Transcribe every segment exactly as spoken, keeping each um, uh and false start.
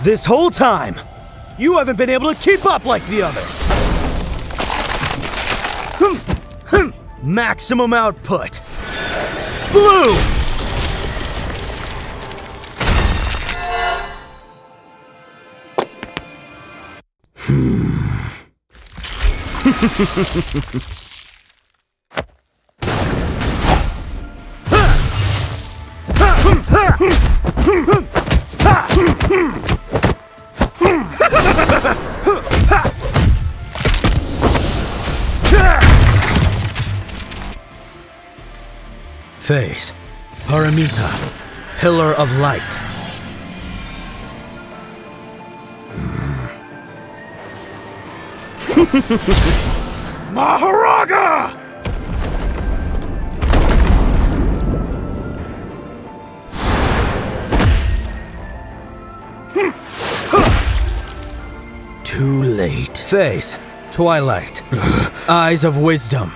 This whole time, you haven't been able to keep up like the others. Hm, hm. Maximum output. Blue! Hmm. Phase. Paramita. Pillar of Light. Maharaga! Too late. Phase. Twilight. Eyes of Wisdom.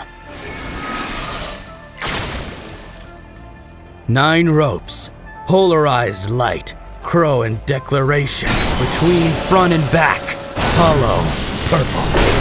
Nine ropes. Polarized light. Crow and declaration. Between front and back. Hollow. Purple.